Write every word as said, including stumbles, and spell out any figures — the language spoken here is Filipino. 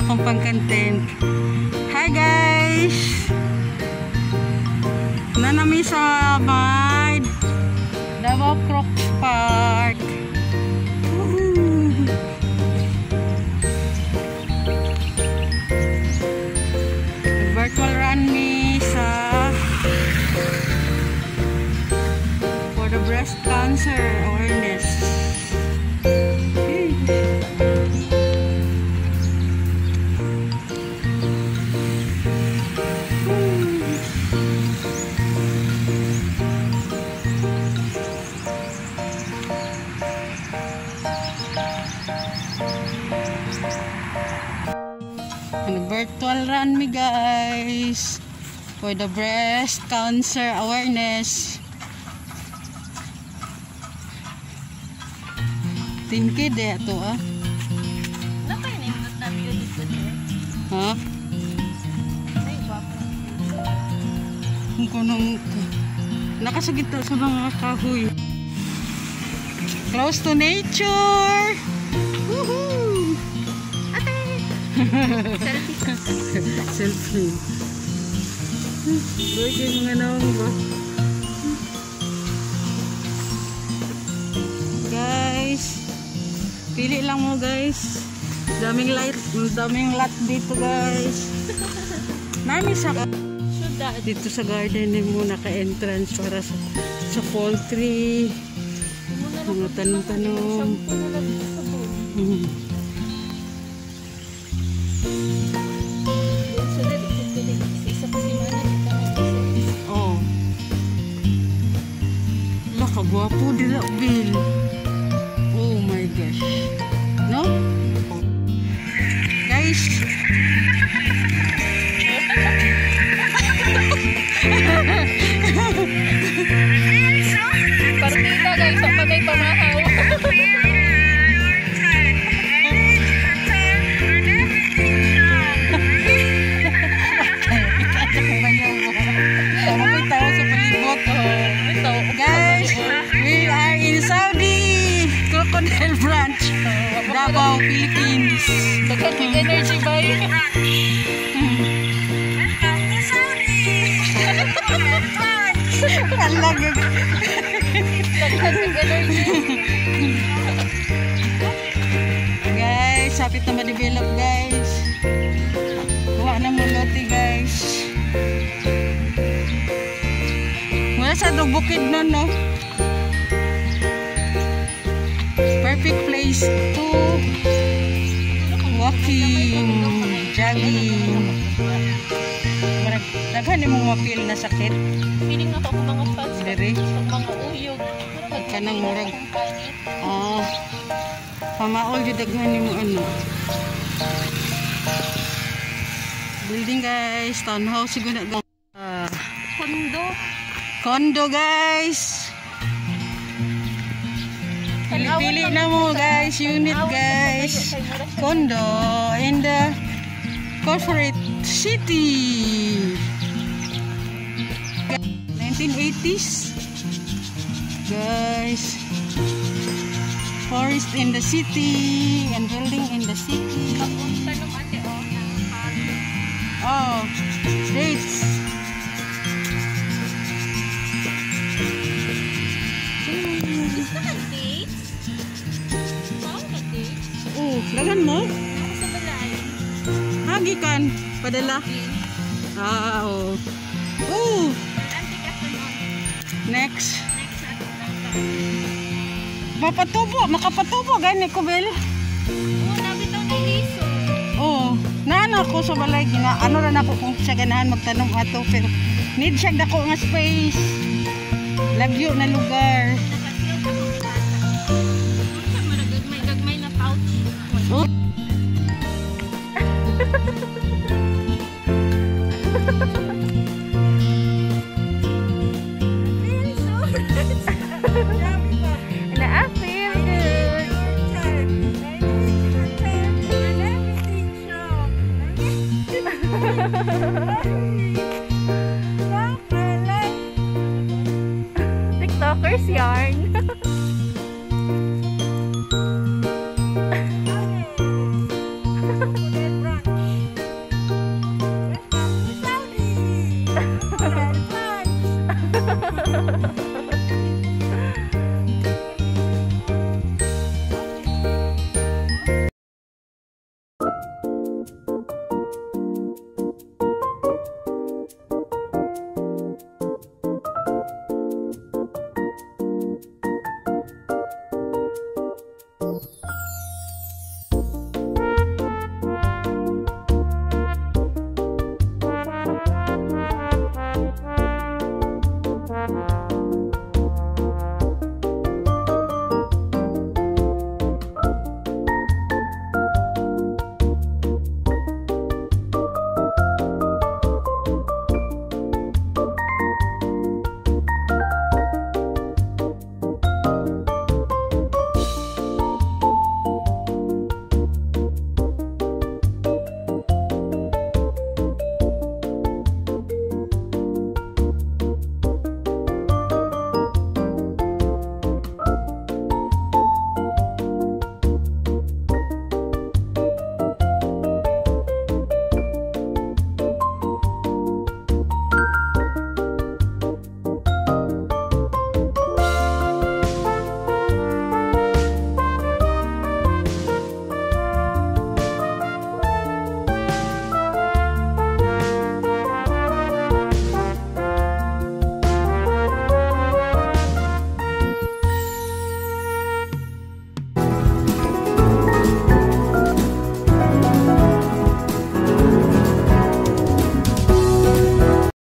akong pang-content. Hi guys! Nanami sa may Davao Crocs Park. Virtual run me sa for the breast cancer awareness. Virtual run me guys for the breast cancer awareness. Tingkid eh ito ah. Ha? Kung kunong nakasagit sa mga kahoy. Close to nature. Woohoo! Selfie. Selfie. Boy, kayo mga naong ba? Guys, pili lang mo guys. Daming light, daming lot dito guys. Nami sa dito sa garden mo naka-entrance para sa, sa poultry. Mga tanong-tanong. Hmm. Oh. Nakagwapo dila Bill. Oh my gosh. No? Guys. Partida guys, sa patay pamahaw. Guys, we are in Saudi Crocodile Branch, Davao, Philippines. Daghan energy bay. Kalag. Daghan energy. Guys, sapit na ma-develop guys. Kuha na mo lote guys. Wala sa bukid na no. Perfect place to walking, jogging. Daghan mo mapil na sakit. Feeling na to ako mga fans. Dere. Mga uyog. Kanang murag. Ah. Pamaol jud daghan mo ano. Building guys, townhouse siguro na. Ah, Kondo. Condo guys. Pili-pili na mo guys, unit guys. Condo in the corporate city. nineteen eighties. Guys. Forest in the city and building in the city. Oh, dates. Oh, lagan mo? Sa balay. Hagi kan, padala. Ah, oh. Oh. Next. Mapatubo, makapatubo gani ko bel. Oh, nabitaw na liso. Oh, nana ko sa balay gina. Ano ra nako kung siya ganahan magtanong ato pero need siya dako nga space. Lagyo na lugar. I feel good. TikTokers yarn.